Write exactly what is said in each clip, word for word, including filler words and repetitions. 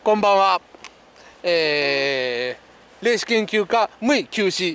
こんばんは。えー、霊視研究家無意休止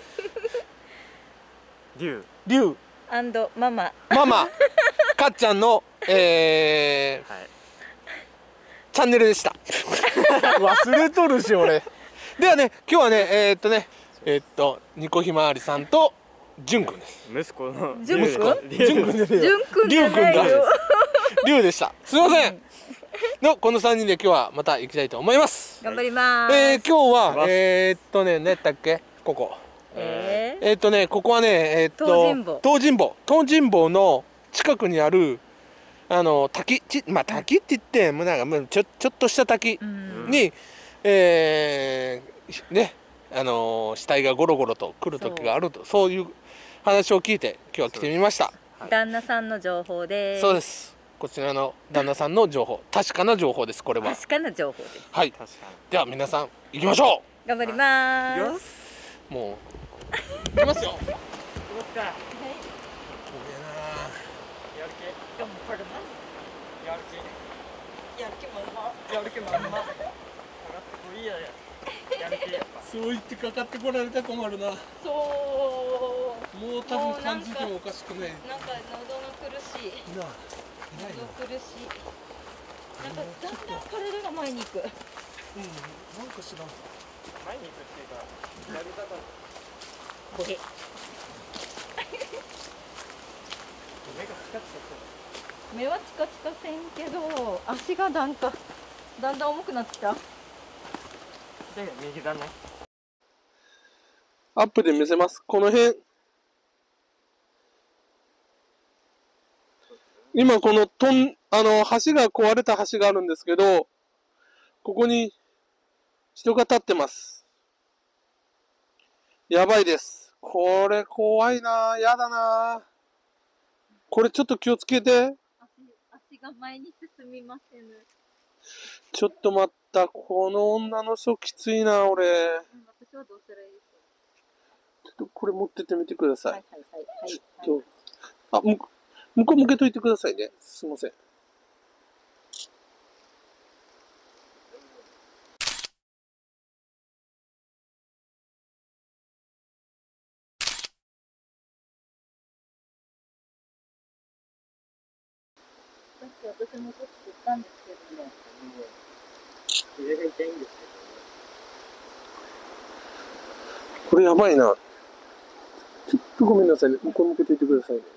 龍龍アンドママママかっちゃんの、えーはいチャンネルでした忘れとるし俺。ではね、今日はねえー、っとねえー、っとニコひまわりさんとじゅんくんです。 息子のじゅんくんじゅんくんじゅんくんじゃねえよ、 じゅんくんじゃないよ。 龍でした。すいません。のこのさんにんで今日はまた行きたいと思います。 頑張ります。 えー、今日はえー、っとね何やったっけここ。 えーえー、っとねここはねえー、っと東尋坊東尋坊東尋坊の近くにあるあの滝ちまあ滝って言ってもうなんかもうちょちょっとした滝うんに、えー、ねあの死体がゴロゴロと来る時があるとそういう話を聞いて今日は来てみました。 旦那さんの情報です。 そうです。こちらの旦那さんの情報、確かな情報です。これは。 確かな情報です。 はい。 確かでは皆さん行きましょ頑張りまに。よす。 し。 う。もう行きますよ。 行こうか。やる気。 頑張ります。 やる気。 やる気満々。 やる気まんま。上がってこいやや。やる気やっぱ。 そう言ってかかってこられたら困るな。 そもう多分感じてもおかしくない。 う。なんか喉が苦しい。 なあ。 喉苦しい。なんかだんだん体が前に行く。 うん。なんか知らん。 前に行くっていうか、やり方。 ボケ。 目がチカチカす目はチカチカせんけど、足がなんかだんだん重くなってきた。 る。で、右だね。 アップで見せます。この辺。今このとんあの橋が壊れた橋があるんですけど、ここに人が立ってます。やばいです。これ怖いな、やだな。これちょっと気をつけて。 足、足が前に進みません。 ちょっと待った。この女の人きついな、俺。 私はどうしたらいいですか。 ちょっとこれ持ってってみてください。 はいはいはいはい。 ちょっと、あ、向こう向こう向けといてくださいね。すいません。 さっき私もちょっと言ったんですけどね。 上が痛いんですこれやばいな。ちょっとごめんなさいね。向こう向けといてくださいね。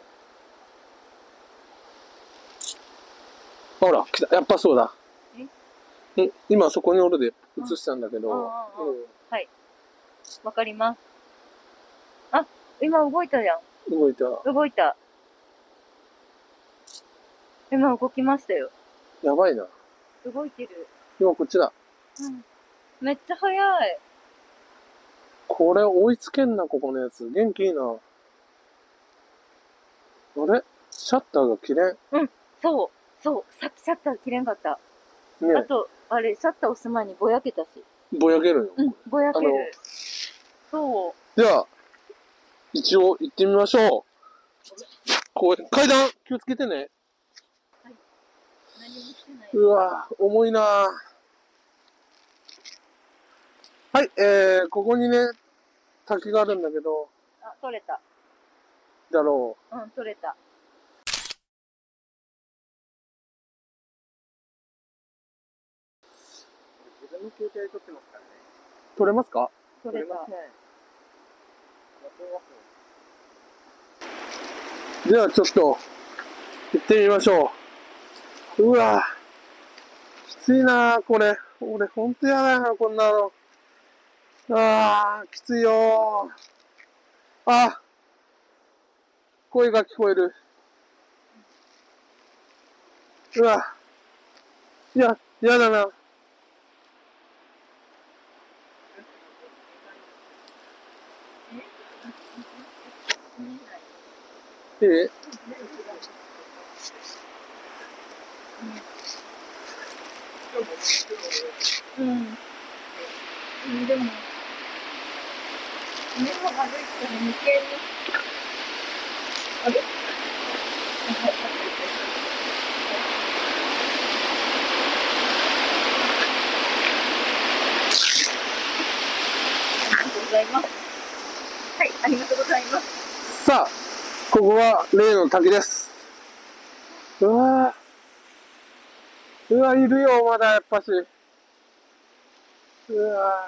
ほら、来た。やっぱそうだ。え今そこにおるで映したんだけど。 ああああはい。わかります。あ、今動いたじゃうん、動いた。 ん。動いた。今動きましたよ。 やばいな。 動いてる。 今こっちだ。 うん。めっちゃ速い。 これ追いつけんな、ここのやつ。元気いいな。あれシャッターが切れん。 うん。そう。そう。さっきシャッター切れんかった。 ねあと、あれ、シャッター押す前にぼやけたし。 ぼやけるよ。 うん。ぼやける。そでは、一応行ってみましょう。こう階段気をつけてね。 う。何もしてない。 うわ重いな。はい、えー、ここにね、滝があるんだけど、 あ、取れた。 だろうん、取れた。 自分の携帯撮ってますからね。 う。取れますか？ 取れた。 やってます。 ではちょっと、行ってみましょう。うわきついなこれ。俺ほんとやだな、こんなの。あー、きついよー。あ、声が聞こえる。うわ、いや、やだな。ええうん。うん、でも、でも歩いてる眉間に、あれこは例の滝です。うわーうわ、いるよ、まだやっぱし。うわ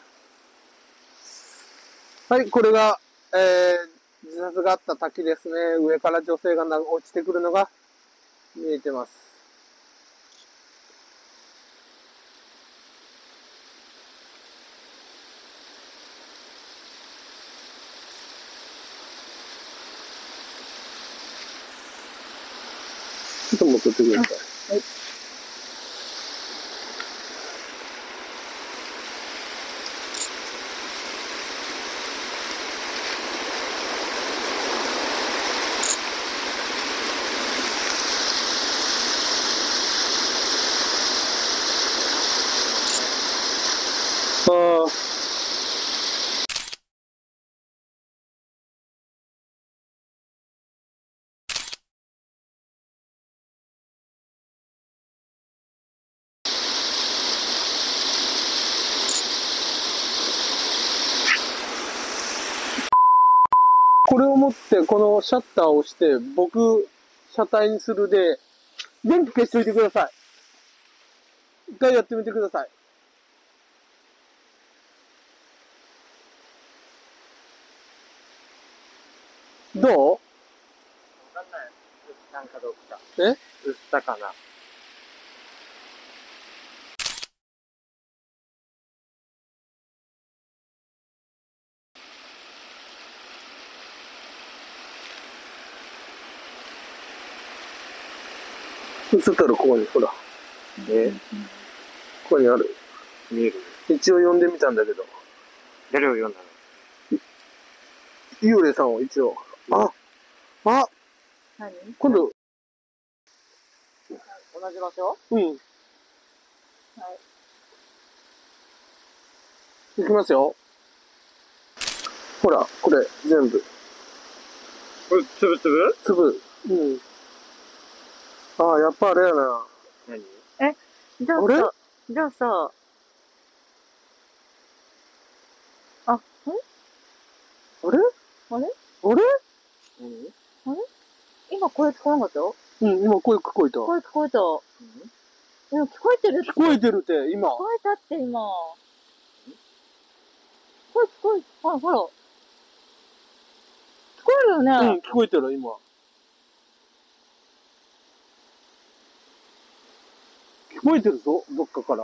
ーはい、これが、えー、自殺があった滝ですね。上から女性が落ちてくるのが見えてます。ちょっと持ってってください。はい。ああ。これを持って、このシャッターを押して、僕、車体にするで、電気消しといてください。一回やってみてください。どう？ わかんない。うっさんかどうか。 え？ うっさかな。 映ったらここに、ほら。 え？ ここにある。 見える？ 一応読んでみたんだけど。 誰を読んだの？ 幽霊さんを一応。ああ何？ 今度。 同じ場所？ うん。 はい。 いきますよ。ほら、これ、全部。 これ、つぶつぶ？ 粒。うん。ああ、やっぱあれやな。 何？ え、じゃああれ？ さ、じゃあさ、あ、え？ あれ？ あれ？ あれ？ 何？ あれ？今声聞こえなかった？ うん、今声聞こえた。 声聞こえた。でも聞こえてるって。 聞こえてるって、今。 聞こえたって今。声聞こえ、あ、ほら。聞こえるよね。 うん、聞こえてる、今。聞こえてるぞ、どっかから。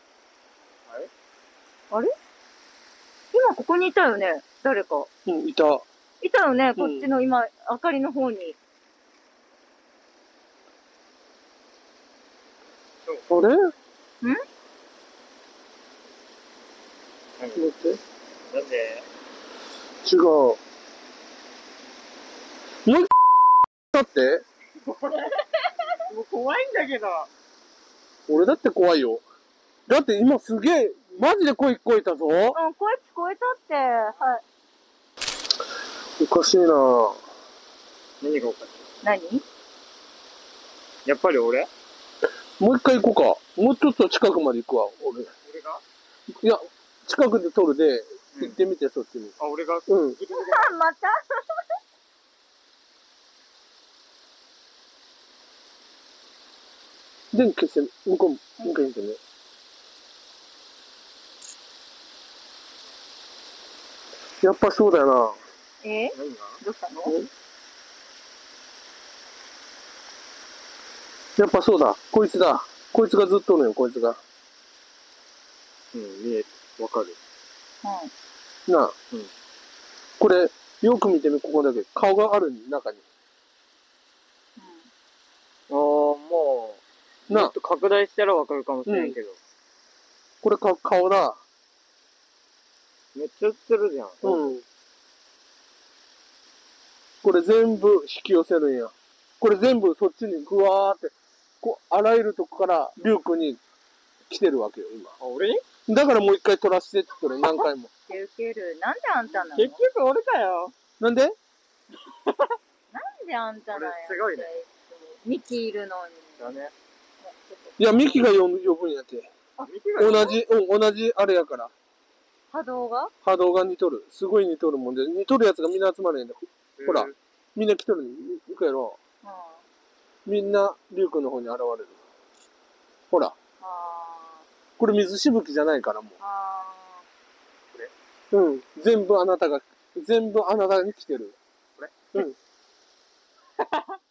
あれ？今ここにいたよね、誰か。 うん、いた。 いたよね、こっちの今、明かりの方に。 あれ？ん？ ん？ 待って。 なんで？ 違う。もう一回だって。 もう怖いんだけど。 俺だって怖いよ。だって今すげえ、マジで声聞こえたぞ。 うん、声聞こえたって。はい。 おかしいなぁ。 何がおかしい？ 何？ やっぱり俺？ もう一回行こうか。もうちょっと近くまで行くわ、俺。 俺が？ いや、近くで撮るで、 うん、 行ってみて、そっちに。 あ、俺が？ うん。 また電気消して、向こう、向こう見てね。やっぱそうだよな。 え？ 何が？ どうしたの？ やっぱそうだ。こいつだ。こいつがずっとおるよ、こいつが。 うん、見える。わかる。 うん。 なあ。 うん。 これ、よく見てみ、ここだけ。顔がある中に。 ああ、もう、 なあもっと拡大したらわかるかもしれんけど。 これか、顔だ。 めっちゃ映ってるじゃん。 うん。これ全部引き寄せるんや。これ全部そっちにぐわーって、こう、あらゆるとこからリュウ君に来てるわけよ、今。 あ、俺に？ だからもう一回撮らせてって言ったら何回も。 ウケる。なんであんたなの？ 結局俺かよ。 なんで？ なんであんたなの？ 俺すごいね。 ミキいるのに。 だね。 いや、ミキが呼ぶ呼ぶんやって。 ミキが同じ、うん、同じあれやから。 波動が？ 波動が似とる。すごい似とるもんで、似とるやつがみんな集まるんやで。ほら、 みんな来てるの行くやろ。 うん。あみんな、リュウ君の方に現れる。ほら。 あ。 これ水しぶきじゃないからもあう。うん。全部あなたが、全部あなたに来てる。これうん。